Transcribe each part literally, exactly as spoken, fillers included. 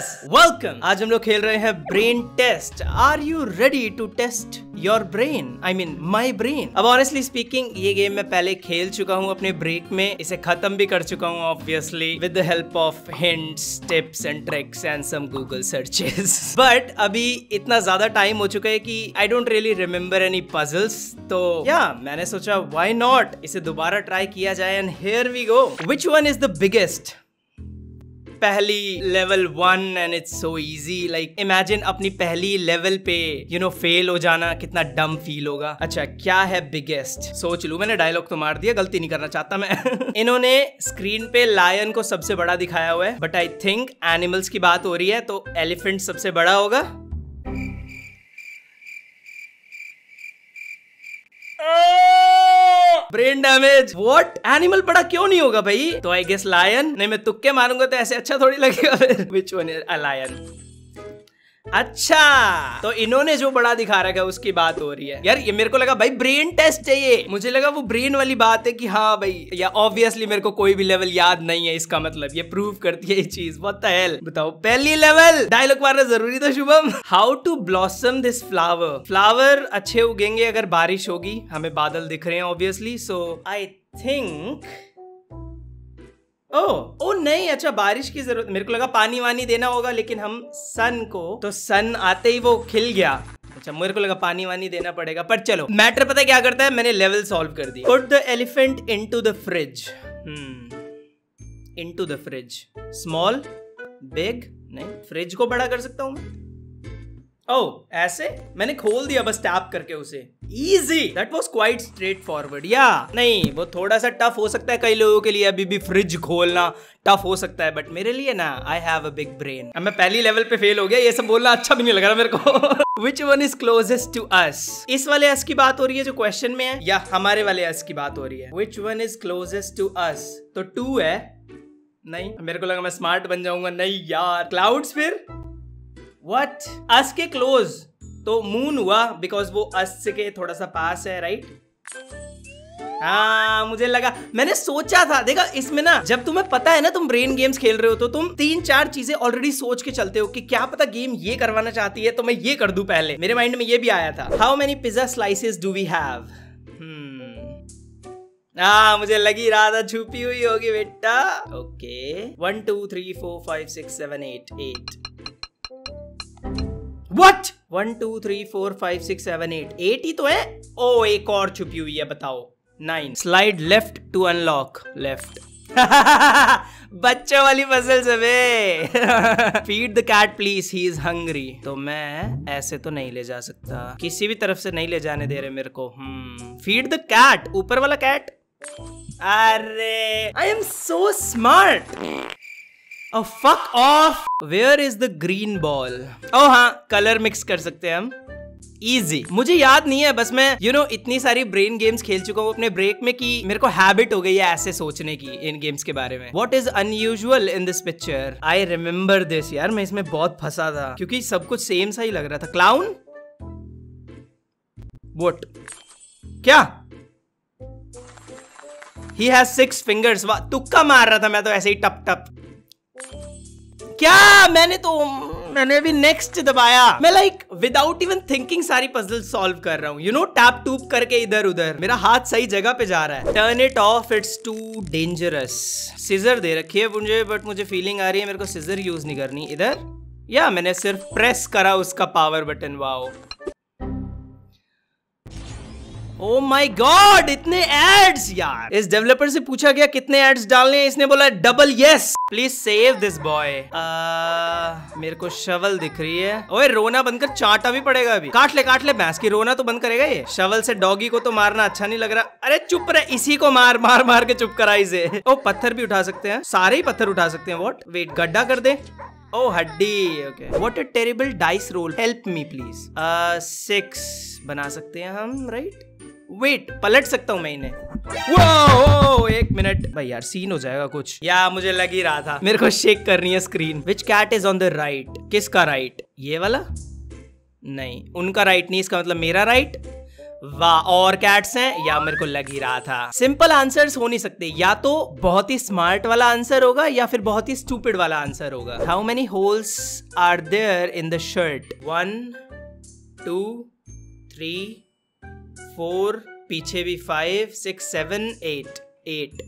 Viewers welcome. आज हम लोग खेल रहे हैं brain test. Are you ready to test your brain? I mean my brain. अब ऑनेस्टली स्पीकिंग ये गेम मैं पहले खेल चुका हूँ अपने ब्रेक में, इसे खत्म भी कर चुका हूँ obviously with the help of hints, tips and tricks and some Google searches. But अभी इतना ज्यादा टाइम हो चुका है कि I don't really remember any puzzles, तो या मैंने सोचा व्हाई नॉट इसे दोबारा ट्राई किया जाए। And here we go. Which one is the biggest? पहली level one and it's so easy. Like imagine अपनी पहली लेवल पे यू नो फेल हो जाना, कितना डम फील होगा। अच्छा क्या है बिगेस्ट? सोच लूं, मैंने डायलॉग तो मार दिया, गलती नहीं करना चाहता मैं। इन्होंने स्क्रीन पे लायन को सबसे बड़ा दिखाया हुआ है, बट आई थिंक एनिमल्स की बात हो रही है तो एलिफेंट सबसे बड़ा होगा। Brain damage. व्हाट? एनिमल बड़ा क्यों नहीं होगा भाई? तो आई गेस लायन। नहीं, मैं तुक्के मारूंगा तो ऐसे अच्छा थोड़ी लगेगा फिर। Which one is a lion? अच्छा, तो इन्होंने जो बड़ा दिखा रखा है उसकी बात हो रही है। यार ये मेरे को लगा भाई ब्रेन टेस्ट चाहिए, मुझे लगा वो ब्रेन वाली बात है कि हाँ भाई, या ऑब्वियसली मेरे को कोई भी लेवल याद नहीं है, इसका मतलब ये प्रूव करती है ये चीज। What the hell? बताओ पहली लेवल। डायलॉग मारना जरूरी था Shubham. How to blossom this flower? Flower अच्छे उगेंगे अगर बारिश होगी। हमें बादल दिख रहे हैं ऑब्वियसली, सो आई थिंक ओह ओ नहीं, अच्छा बारिश की जरूरत, मेरे को लगा पानी वानी देना होगा, लेकिन हम सन को, तो सन आते ही वो खिल गया। अच्छा मेरे को लगा पानी वानी देना पड़ेगा, पर चलो मैटर पता है क्या करता है, मैंने लेवल सॉल्व कर दी। Put the elephant into the fridge. Hmm into the fridge. Small, big, नहीं, फ्रिज को बड़ा कर सकता हूं मैं। ओह ऐसे मैंने खोल दिया बस टैप करके उसे। Easy, that was quite straightforward. या नहीं, वो थोड़ा सा टफ हो सकता है कई लोगों के लिए, अभी भी फ्रिज खोलना टफ हो सकता है, बट मेरे लिए ना, I have a big brain. अब मैं पहली लेवल पे फेल हो गया, ये सब बोलना अच्छा भी नहीं लग रहा मेरे को। Which one is closest to us? इस वाले अस की बात हो रही है जो क्वेश्चन में है, या हमारे वाले अस की बात हो रही है? Which one is closest to us? तो टू है। नहीं, मेरे को लगा मैं स्मार्ट बन जाऊंगा। नहीं यार, क्लाउड्स फिर What? अस के क्लोज तो मून हुआ, बिकॉज वो अस के थोड़ा सा पास है, राइट? हाँ मुझे लगा, मैंने सोचा था। देखा इसमें ना, जब तुम्हें पता है ना तुम ब्रेन गेम्स खेल रहे हो तो तुम तीन चार चीजें ऑलरेडी सोच के चलते हो कि क्या पता गेम ये करवाना चाहती है तो मैं ये कर दूं पहले। मेरे माइंड में ये भी आया था। How many pizza slices do we have? हाँ मुझे लगी रहा था छुपी हुई होगी बेटा। Okay, one two three four five six seven eight eight. What? One two three four five six seven eight eight ही तो है। ओ एक और छुपी हुई है, बताओ। Nine. Slide left to unlock. Left. बच्चों वाली पजल सब। Feed the cat please, he is hungry. तो मैं ऐसे तो नहीं ले जा सकता, किसी भी तरफ से नहीं ले जाने दे रहे मेरे को। हम्म फीड द कैट, ऊपर वाला कैट। अरे I am so smart. Oh, fuck off! Where is the green ball? Oh हाँ, कलर मिक्स कर सकते हैं हम। Easy. मुझे याद नहीं है, बस मैं यू नो इतनी सारी ब्रेन गेम्स खेल चुका हूँ अपने ब्रेक में कि मेरे को हैबिट हो गई है ऐसे सोचने की इन गेम्स के बारे में। What is unusual in this picture? I remember this यार, मैं इसमें बहुत फंसा था क्योंकि सब कुछ सेम सा ही लग रहा था। क्लाउन? What? क्या? He has six fingers. वाह, तुक्का मार रहा था मैं तो ऐसे ही टप टप। क्या? मैंने तो मैंने भी नेक्स्ट दबाया। मैं लाइक विदाउट इवन थिंकिंग सारी पजल सॉल्व कर रहा हूँ, यू नो टैप टूप करके इधर उधर। मेरा हाथ सही जगह पे जा रहा है। Turn it off, it's too dangerous. Scissor दे रखी है मुझे, बट मुझे फीलिंग आ रही है मेरे को सिजर यूज नहीं करनी इधर। या मैंने सिर्फ प्रेस करा उसका power button. Wow, oh my god, इतने एड्स यार। इस डेवलपर से पूछा गया कितने एड्स डालने हैं, इसने बोला double yes. Please save this boy. मेरे को शवल दिख रही है। ओए रोना बंद कर, चाटा भी पड़ेगा अभी। काट ले काट ले भैंस की, रोना तो बंद करेगा ये। शवल से डॉगी को तो मारना अच्छा नहीं लग रहा। अरे चुप रहे, इसी को मार मार मार के चुप करा इसे। ओ पत्थर भी उठा सकते हैं, सारे ही पत्थर उठा सकते हैं। व्हाट? वेट, गड्ढा कर दे। ओ हड्डी। Okay, what a terrible dice roll, help me please. Six बना सकते हैं हम, राइट? वेट, पलट सकता हूँ मैं इन्हें। वो एक मिनट भाई यार, सीन हो जाएगा कुछ। या मुझे लग ही रहा था, मेरे को शेक करनी है screen. Which cat is on the right? किसका राइट? ये वाला? नहीं, उनका राइट नहीं, इसका मतलब मेरा राइट। वाह, और कैट्स हैं या मेरे को लग ही रहा था। सिंपल आंसर्स हो नहीं सकते, या तो बहुत ही स्मार्ट वाला आंसर होगा या फिर बहुत ही स्टूपिड वाला आंसर होगा। How many holes are there in the shirt? One, two, three, four, पीछे भी five, six, seven, eight, eight.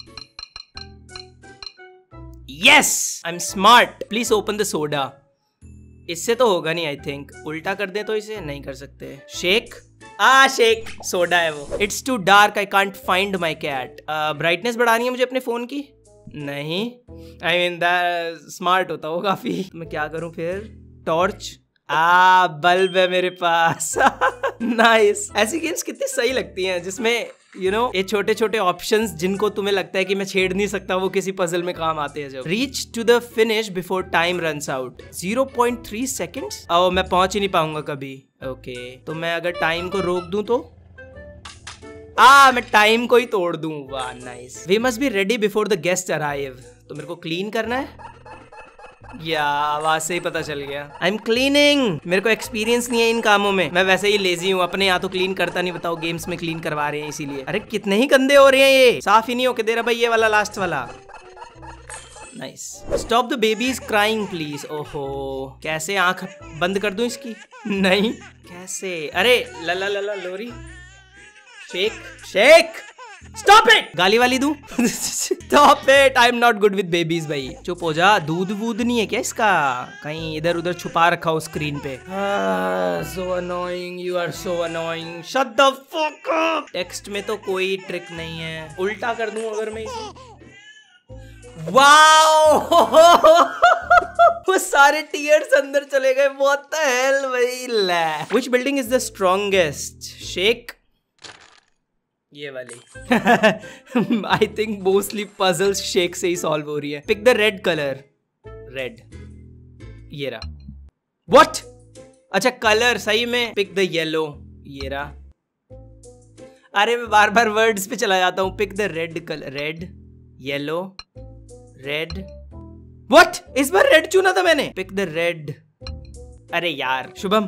Yes, I am smart. Please open the soda. इससे तो होगा नहीं, आई थिंक। उल्टा कर दे तो इसे नहीं कर सकते। शेक, आ शेक, सोडा है वो। It's too dark, I can't find my cat. Brightness बढ़ानी है मुझे अपने फोन की? नहीं, आई मीन स्मार्ट होता वो काफी। तो मैं क्या करूं फिर? टॉर्च, आ बल्ब है मेरे पास। नाइस। ऐसी गेम्स कितनी सही लगती हैं जिसमें यू नो ये छोटे छोटे ऑप्शंस जिनको तुम्हें लगता है कि मैं छेड़ नहीं सकता, वो किसी पजल में काम आते हैं। जब reach to the finish before time runs out. Zero point three seconds. ओ, मैं पहुंच ही नहीं पाऊंगा कभी। Okay okay. तो मैं अगर टाइम को रोक दूं तो आ मैं टाइम को ही तोड़ दूं। वाह nice. We must be ready before the guest arrive. तो मेरे को क्लीन करना है या आवाज से ही पता चल गया। I am cleaning. मेरे को एक्सपीरियंस नहीं है इन कामों में, मैं वैसे ही लेजी हूँ। अपने यहाँ तो क्लीन करता नहीं, बताओ गेम्स में क्लीन करवा रहे हैं इसीलिए। अरे कितने ही गंदे हो रहे हैं ये, साफ ही नहीं होके दे रहा भाई। ये वाला लास्ट वाला nice. Stop the baby is crying please. ओहो, कैसे आंख बंद कर दूं इसकी? नहीं, कैसे? अरे लला लला लोरी। Shake shake, stop it. गाली वाली दूं? Stop it, I am not good with babies भाई। चुप हो जा। दूध वूध नहीं है क्या इसका? कहीं इधर उधर छुपा रखा हो स्क्रीन पे। So annoying, you are so annoying, shut the fuck up. Text में तो कोई ट्रिक नहीं है। उल्टा कर दूं अगर मैं इसे? वाओ, वो सारे टीयर्स अंदर चले गए। व्हाट द हेल भाई। Which building is the strongest? Shake, ये वाली। I think mostly puzzles shake से ही सॉल्व हो रही है। Pick the red colour. Red, ये रहा। व्हाट? अच्छा कलर सही में। पिक द येलो, ये रहा। अरे मैं बार बार वर्ड्स पे चला जाता हूँ। Pick the red colour. Red, yellow, red. What? इस बार रेड चुना था मैंने। Pick the red. अरे यार शुभम,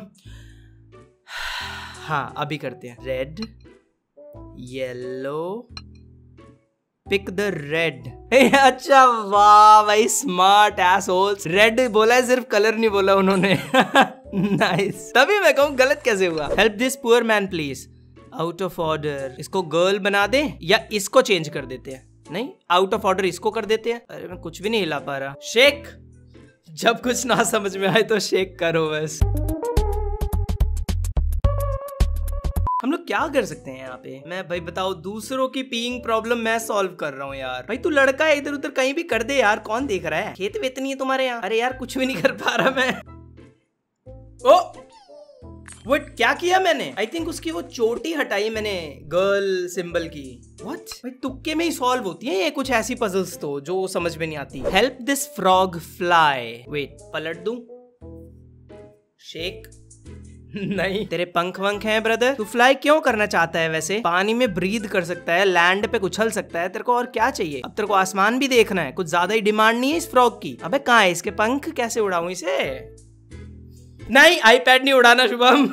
हाँ अभी करते हैं। Red, yellow, pick the red. अच्छा वाह भाई, स्मार्ट एसहोल्स। रेड बोला है सिर्फ, कलर नहीं बोला उन्होंने। नाइस। तभी मैं कहूँ गलत कैसे हुआ। Help this poor man please. Out of order. इसको गर्ल बना दे या इसको चेंज कर देते हैं? नहीं, आउट ऑफ ऑर्डर इसको कर देते हैं। अरे मैं कुछ भी नहीं हिला पा रहा। शेक। जब कुछ ना समझ में आए तो शेक करो बस। हम लोग क्या कर सकते हैं यहाँ पे? मैं भाई बताओ, दूसरों की पीइंग प्रॉब्लम मैं सॉल्व कर रहा हूँ यार। भाई तू लड़का है, इधर उधर कहीं भी कर दे यार, कौन देख रहा है? खेत वेत नहीं है तुम्हारे यहाँ? अरे यार कुछ भी नहीं कर पा रहा मैं। ओ वो क्या किया मैंने? आई थिंक उसकी वो चोटी हटाई मैंने गर्ल सिंबल की। व्हाट? भाई तुक्के में ही सॉल्व होती है ये कुछ ऐसी पजल्स तो जो समझ में नहीं आती। Help this frog fly. Wait, पलट दूं? शेक। नहीं, तेरे पंख वंख हैं ब्रदर। तू फ्लाई क्यों करना चाहता है वैसे? पानी में ब्रीद कर सकता है, लैंड पे उछल सकता है, तेरे को और क्या चाहिए? अब तेरे को आसमान भी देखना है, कुछ ज्यादा ही डिमांड नहीं है इस फ्रॉग की। अबे कहाँ है इसके पंख? कैसे उड़ाऊं इसे? नहीं, आईपैड नहीं उड़ाना शुभम।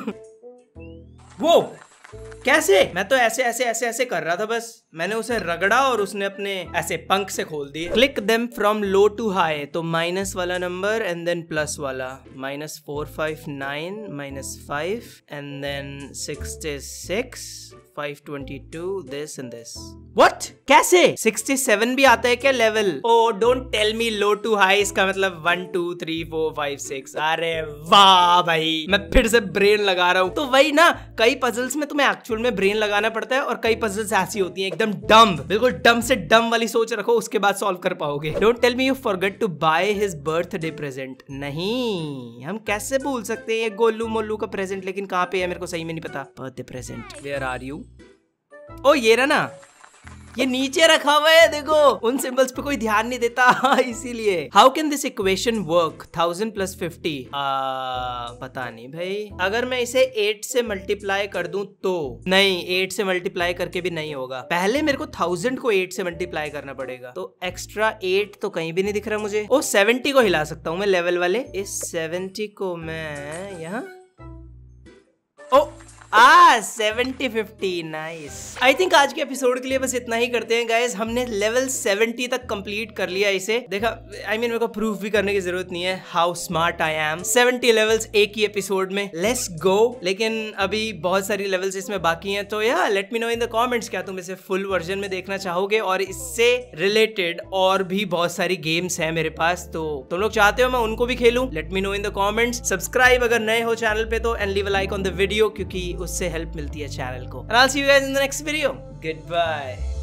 वो कैसे? मैं तो ऐसे ऐसे ऐसे ऐसे कर रहा था बस। मैंने उसे रगड़ा और उसने अपने ऐसे पंख से खोल दिए। Click them from low to high. तो माइनस वाला नंबर एंड देन प्लस वाला। Minus four five nine minus five and then sixty six five twenty two this and this. What? कैसे? सिक्सटी सेवन भी आता है क्या level? Oh don't tell me low to high, इसका मतलब one two three four five six. अरे वाह भाई, मैं फिर से ब्रेन लगा रहा हूँ। तो वही ना, कई पजल्स में तुम्हें एक्चुअल में ब्रेन लगाना पड़ता है और कई पजल्स ऐसी होती हैं एकदम डम, बिल्कुल डम से डम वाली सोच रखो, उसके बाद सॉल्व कर पाओगे। Don't tell me you forget to buy his birthday present. नहीं, हम कैसे भूल सकते हैं ये गोलू मोलू का प्रेजेंट? लेकिन कहाँ पे है मेरे को सही में नहीं पता। Birthday present, where are you? ओ ये रहा ना, ये नीचे रखा हुआ है देखो। उन सिंबल्स पे कोई ध्यान नहीं देता इसीलिए। How can this equation work? Thousand plus fifty. पता नहीं भाई। अगर मैं इसे एट से मल्टीप्लाई कर दूं तो? नहीं, एट से मल्टीप्लाई करके भी नहीं होगा। पहले मेरे को थाउजेंड को एट से मल्टीप्लाई करना पड़ेगा। तो एक्स्ट्रा एट तो कहीं भी नहीं दिख रहा मुझे। ओ सेवेंटी को हिला सकता हूँ मैं लेवल वाले। इस सेवेंटी को मैं यहाँ, ओ आ seventy fifty nice. I think आज के एपिसोड के लिए बस इतना ही करते हैं गाइस। हमने लेवल सेवेंटी तक कंप्लीट कर लिया इसे। देखा आई I मीन mean, मेरे को प्रूफ भी करने की जरूरत नहीं है how smart I am. Seventy levels एक ही एपिसोड में, लेट्स गो। लेकिन अभी बहुत सारी लेवल्स इसमें बाकी हैं, तो या let me know in the comments क्या तुम इसे फुल वर्जन में देखना चाहोगे, और इससे रिलेटेड और भी बहुत सारी गेम्स हैं मेरे पास, तो तुम लोग चाहते हो मैं उनको भी खेलूं? Let me know in the comments. Subscribe अगर नए हो चैनल पे तो, and leave a like on the video, क्योंकि उससे हेल्प मिलती है चैनल को। And I will see you guys in the next video. Good bye.